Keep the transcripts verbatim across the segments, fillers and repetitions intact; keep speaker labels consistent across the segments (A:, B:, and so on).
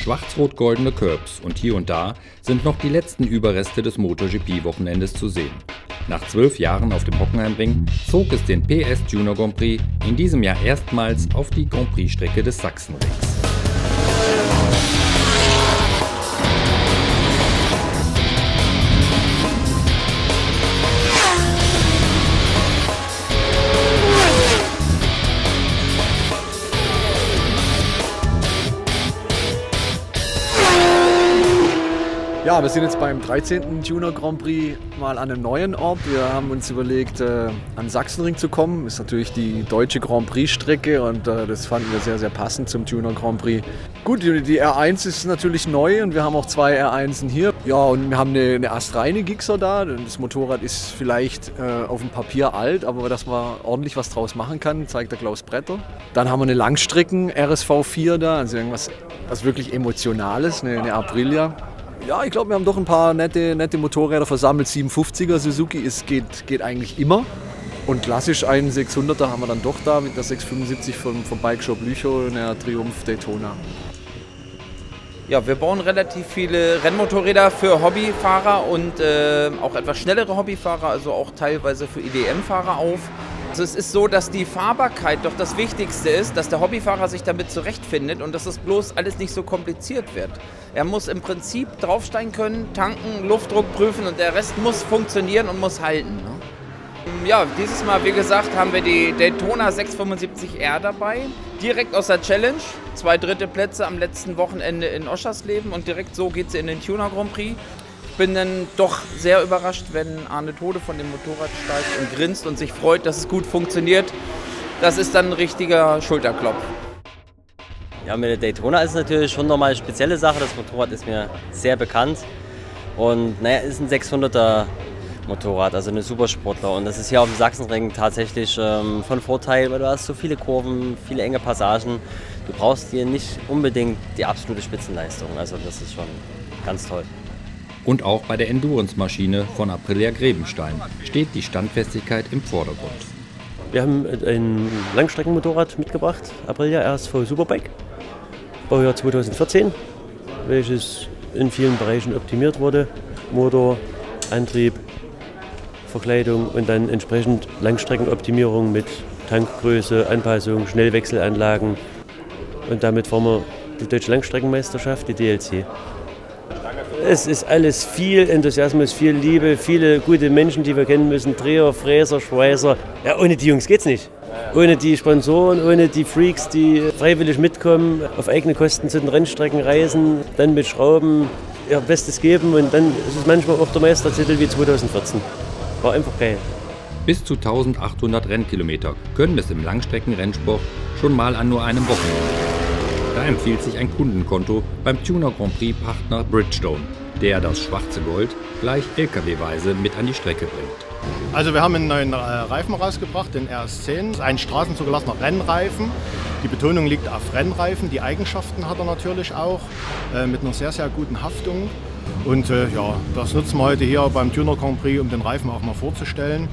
A: Schwarz-rot-goldene Curbs und hier und da sind noch die letzten Überreste des MotoGP-Wochenendes zu sehen. Nach zwölf Jahren auf dem Hockenheimring zog es den P S Junior Grand Prix in diesem Jahr erstmals auf die Grand Prix-Strecke des Sachsenrings.
B: Ja, wir sind jetzt beim dreizehnten Junior Grand Prix mal an einem neuen Ort. Wir haben uns überlegt, äh, an Sachsenring zu kommen. Ist natürlich die deutsche Grand Prix Strecke und äh, das fanden wir sehr, sehr passend zum Junior Grand Prix. Gut, die, die R eins ist natürlich neu und wir haben auch zwei R eins hier. Ja, und wir haben eine, eine astreine Gixxer da. Das Motorrad ist vielleicht äh, auf dem Papier alt, aber dass man ordentlich was draus machen kann, zeigt der Klaus Bretter. Dann haben wir eine Langstrecken R S V vier da, also irgendwas was wirklich Emotionales, eine, eine Aprilia. Ja, ich glaube, wir haben doch ein paar nette, nette Motorräder versammelt. siebenhundertfünfziger Suzuki, es geht, geht eigentlich immer. Und klassisch einen sechshunderter haben wir dann doch da mit der sechshundertfünfundsiebzig vom, vom Bike Shop Lüchow und der Triumph Daytona.
C: Ja, wir bauen relativ viele Rennmotorräder für Hobbyfahrer und äh, auch etwas schnellere Hobbyfahrer, also auch teilweise für I D M-Fahrer auf. Also es ist so, dass die Fahrbarkeit doch das Wichtigste ist, dass der Hobbyfahrer sich damit zurechtfindet und dass es bloß alles nicht so kompliziert wird. Er muss im Prinzip draufsteigen können, tanken, Luftdruck prüfen und der Rest muss funktionieren und muss halten. Ja, dieses Mal, wie gesagt, haben wir die Daytona sechshundertfünfundsiebzig R dabei, direkt aus der Challenge, zwei dritte Plätze am letzten Wochenende in Oschersleben und direkt so geht sie in den Tuner Grand Prix. Ich bin dann doch sehr überrascht, wenn Arne Tode von dem Motorrad steigt und grinst und sich freut, dass es gut funktioniert. Das ist dann ein richtiger Schulterklopf.
D: Ja, mit der Daytona ist es natürlich schon nochmal eine spezielle Sache. Das Motorrad ist mir sehr bekannt und naja, ist ein sechshunderter Motorrad, also eine Supersportler. Und das ist hier auf dem Sachsenring tatsächlich ähm, von Vorteil, weil du hast so viele Kurven, viele enge Passagen. Du brauchst hier nicht unbedingt die absolute Spitzenleistung. Also das ist schon ganz toll.
A: Und auch bei der Endurance-Maschine von Aprilia Grebenstein steht die Standfestigkeit im Vordergrund.
E: Wir haben ein Langstreckenmotorrad mitgebracht, Aprilia R S V Superbike, Baujahr zweitausendvierzehn, welches in vielen Bereichen optimiert wurde. Motor, Antrieb, Verkleidung und dann entsprechend Langstreckenoptimierung mit Tankgröße, Anpassung, Schnellwechselanlagen. Und damit fahren wir die Deutsche Langstreckenmeisterschaft, die D L C. Es ist alles viel Enthusiasmus, viel Liebe, viele gute Menschen, die wir kennen müssen. Dreher, Fräser, Schweißer. Ja, ohne die Jungs geht's nicht. Ohne die Sponsoren, ohne die Freaks, die freiwillig mitkommen, auf eigene Kosten zu den Rennstrecken reisen, dann mit Schrauben ihr Bestes geben und dann ist es manchmal auch der Meistertitel wie zweitausendvierzehn. War einfach geil.
A: Bis zu eintausendachthundert Rennkilometer können es im Langstreckenrennsport schon mal an nur einem Wochenende. Da empfiehlt sich ein Kundenkonto beim Tuner Grand Prix Partner Bridgestone, der das schwarze Gold gleich L K W-weise mit an die Strecke bringt.
F: Also wir haben einen neuen Reifen rausgebracht, den R S zehn, ein straßenzugelassener Rennreifen. Die Betonung liegt auf Rennreifen, die Eigenschaften hat er natürlich auch, äh, mit einer sehr, sehr guten Haftung. Und äh, ja, das nutzen wir heute hier beim Tuner Grand Prix, um den Reifen auch mal vorzustellen.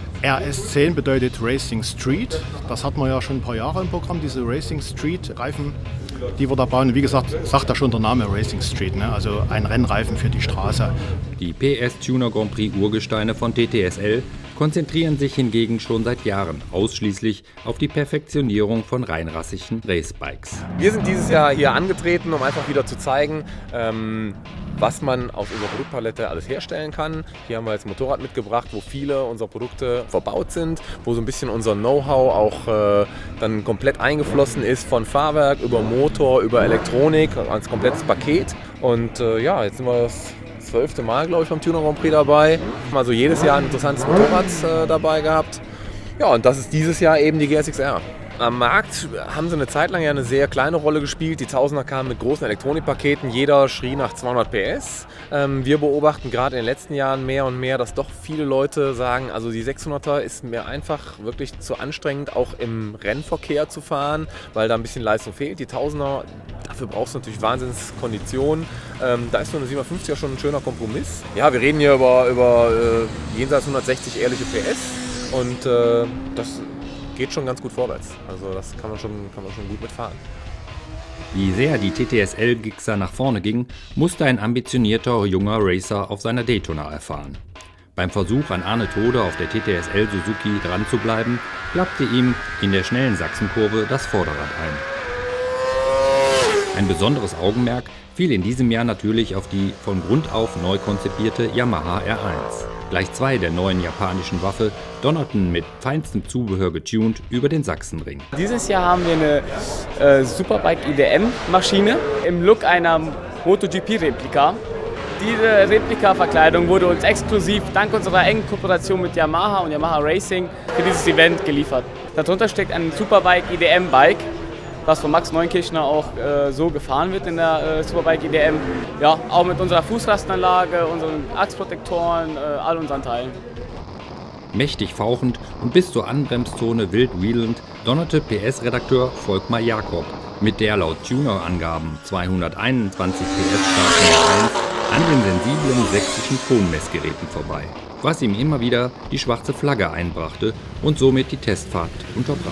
F: R S zehn bedeutet Racing Street. Das hatten wir ja schon ein paar Jahre im Programm, diese Racing Street Reifen, die wir da bauen. Wie gesagt, sagt ja schon der Name Racing Street, ne? Also ein Rennreifen für die Straße.
A: Die P S Tuner Grand Prix Urgesteine von T T S L konzentrieren sich hingegen schon seit Jahren ausschließlich auf die Perfektionierung von reinrassigen Racebikes.
G: Wir sind dieses Jahr hier angetreten, um einfach wieder zu zeigen, ähm, was man aus unserer Produktpalette alles herstellen kann. Hier haben wir jetzt ein Motorrad mitgebracht, wo viele unserer Produkte verbaut sind, wo so ein bisschen unser Know-how auch äh, dann komplett eingeflossen ist, von Fahrwerk über Motor, über Elektronik, als komplettes Paket. Und äh, ja, jetzt sind wir das zwölfte Mal, glaube ich, beim Tuner Grand Prix dabei. Also jedes Jahr ein interessantes Motorrad äh, dabei gehabt. Ja, und das ist dieses Jahr eben die G S X R. Am Markt haben sie eine Zeit lang ja eine sehr kleine Rolle gespielt. Die Tausender kamen mit großen Elektronikpaketen, jeder schrie nach zweihundert P S. Ähm, wir beobachten gerade in den letzten Jahren mehr und mehr, dass doch viele Leute sagen, also die sechshunderter ist mir einfach wirklich zu anstrengend, auch im Rennverkehr zu fahren, weil da ein bisschen Leistung fehlt. Die Tausender, dafür brauchst du natürlich Wahnsinnskonditionen. Ähm, da ist so eine siebenhundertfünfziger schon ein schöner Kompromiss. Ja, wir reden hier über, über äh, jenseits hundertsechzig ehrliche P S und äh, das geht schon ganz gut vorwärts. Also das kann man schon, kann man schon gut mitfahren.
A: Wie sehr die T T S L-Gixxer nach vorne ging, musste ein ambitionierter junger Racer auf seiner Daytona erfahren. Beim Versuch an Arne Tode auf der T T S L Suzuki dran zu bleiben, klappte ihm in der schnellen Sachsenkurve das Vorderrad ein. Ein besonderes Augenmerk fiel in diesem Jahr natürlich auf die von Grund auf neu konzipierte Yamaha R eins. Gleich zwei der neuen japanischen Waffe donnerten mit feinstem Zubehör getuned über den Sachsenring.
H: Dieses Jahr haben wir eine äh, Superbike I D M-Maschine im Look einer MotoGP-Replika. Diese Replika-Verkleidung wurde uns exklusiv dank unserer engen Kooperation mit Yamaha und Yamaha Racing für dieses Event geliefert. Darunter steckt ein Superbike I D M-Bike, was von Max Neunkirchner auch äh, so gefahren wird in der äh, Superbike I D M. Ja, auch mit unserer Fußrastenanlage, unseren Achsprotektoren, äh, all unseren Teilen.
A: Mächtig fauchend und bis zur Anbremszone wild wheelend donnerte P S-Redakteur Volkmar Jakob mit der laut Tuner-Angaben zweihunderteinundzwanzig P S starken R eins an den sensiblen sächsischen Tonmessgeräten vorbei, was ihm immer wieder die schwarze Flagge einbrachte und somit die Testfahrt unterbrach.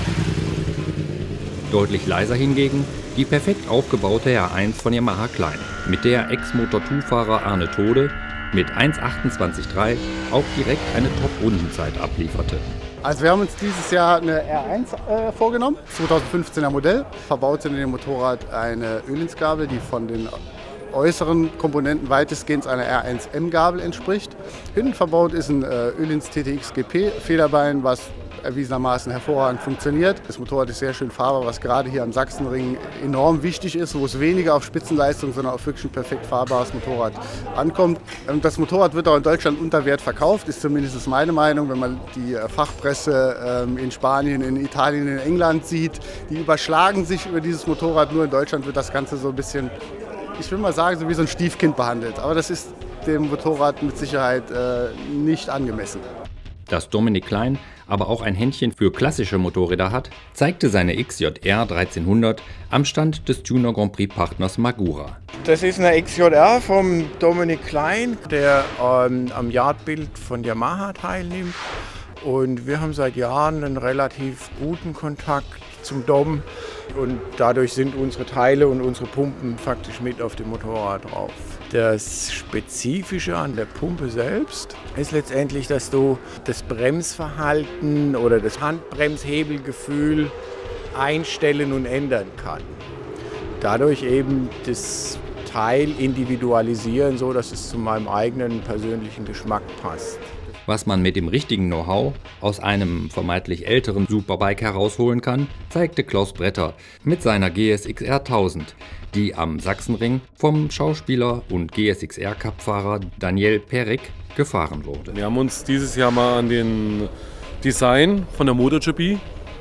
A: Deutlich leiser hingegen die perfekt aufgebaute R eins von Yamaha Klein, mit der Ex-Motor zwei-Fahrer Arne Tode mit eins achtundzwanzig Komma drei auch direkt eine Top-Rundenzeit ablieferte.
I: Also wir haben uns dieses Jahr eine R eins äh, vorgenommen, zweitausendfünfzehner Modell. Verbaut sind in dem Motorrad eine Ölinsgabel, die von den äußeren Komponenten weitestgehend einer R eins M-Gabel entspricht. Hinten verbaut ist ein äh, Öhlins T T X G P Federbein, was erwiesenermaßen hervorragend funktioniert. Das Motorrad ist sehr schön fahrbar, was gerade hier am Sachsenring enorm wichtig ist, wo es weniger auf Spitzenleistung, sondern auf wirklich ein perfekt fahrbares Motorrad ankommt. Und das Motorrad wird auch in Deutschland unter Wert verkauft, ist zumindest meine Meinung, wenn man die Fachpresse in Spanien, in Italien, in England sieht. Die überschlagen sich über dieses Motorrad, nur in Deutschland wird das Ganze so ein bisschen, ich will mal sagen, so wie so ein Stiefkind behandelt. Aber das ist dem Motorrad mit Sicherheit äh, nicht angemessen.
A: Dass Dominik Klein aber auch ein Händchen für klassische Motorräder hat, zeigte seine X J R dreizehnhundert am Stand des Tuner Grand Prix Partners Magura.
J: Das ist eine X J R vom Dominik Klein, der ähm, am Yardbild von Yamaha teilnimmt. Und wir haben seit Jahren einen relativ guten Kontakt zum Dom. Und dadurch sind unsere Teile und unsere Pumpen faktisch mit auf dem Motorrad drauf. Das Spezifische an der Pumpe selbst ist letztendlich, dass du das Bremsverhalten oder das Handbremshebelgefühl einstellen und ändern kannst. Dadurch eben das Teil individualisieren, so dass es zu meinem eigenen persönlichen Geschmack passt.
A: Was man mit dem richtigen Know-how aus einem vermeintlich älteren Superbike herausholen kann, zeigte Klaus Bretter mit seiner G S X R tausend, die am Sachsenring vom Schauspieler und G S X R-Cup-Fahrer Daniel Perek gefahren wurde.
K: Wir haben uns dieses Jahr mal an den Design von der MotoGP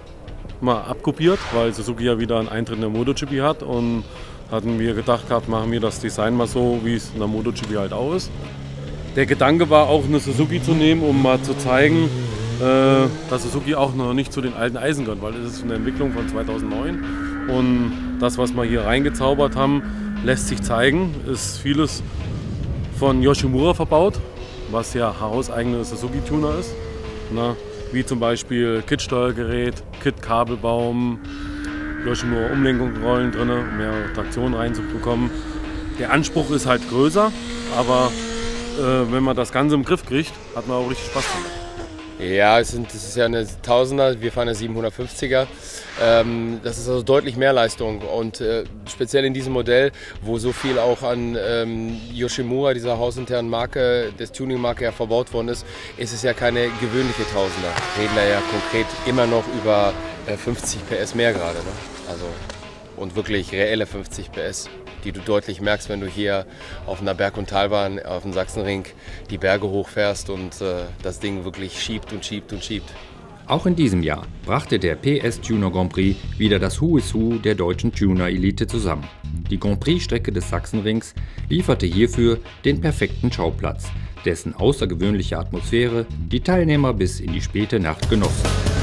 K: mal abkopiert, weil Suzuki ja wieder einen Eintritt in der MotoGP hat, und hatten wir gedacht gehabt, machen wir das Design mal so, wie es in der MotoGP halt auch ist. Der Gedanke war auch, eine Suzuki zu nehmen, um mal zu zeigen, äh, dass Suzuki auch noch nicht zu den alten Eisen gehört, weil es ist eine Entwicklung von zweitausendneun, und das, was wir hier reingezaubert haben, lässt sich zeigen. Ist vieles von Yoshimura verbaut, was ja hauseigener Suzuki-Tuner ist, na, wie zum Beispiel Kit-Steuergerät, Kit-Kabelbaum, Yoshimura Umlenkungsrollen drin, um mehr Traktion reinzubekommen. Der Anspruch ist halt größer, aber äh, wenn man das Ganze im Griff kriegt, hat man auch richtig Spaß damit.
L: Ja, es sind, das ist ja eine Tausender, wir fahren eine siebenhundertfünfziger. Ähm, das ist also deutlich mehr Leistung, und äh, speziell in diesem Modell, wo so viel auch an ähm, Yoshimura, dieser hausinternen Marke, des Tuning-Marke ja verbaut worden ist, ist es ja keine gewöhnliche Tausender. Wir reden da ja konkret immer noch über äh, fünfzig P S mehr gerade, ne? Also, und wirklich reelle fünfzig P S, die du deutlich merkst, wenn du hier auf einer Berg- und Talbahn auf dem Sachsenring die Berge hochfährst und äh, das Ding wirklich schiebt und schiebt und schiebt.
A: Auch in diesem Jahr brachte der P S Tuner Grand Prix wieder das Who is Who der deutschen Tuner-Elite zusammen. Die Grand Prix-Strecke des Sachsenrings lieferte hierfür den perfekten Schauplatz, dessen außergewöhnliche Atmosphäre die Teilnehmer bis in die späte Nacht genossen.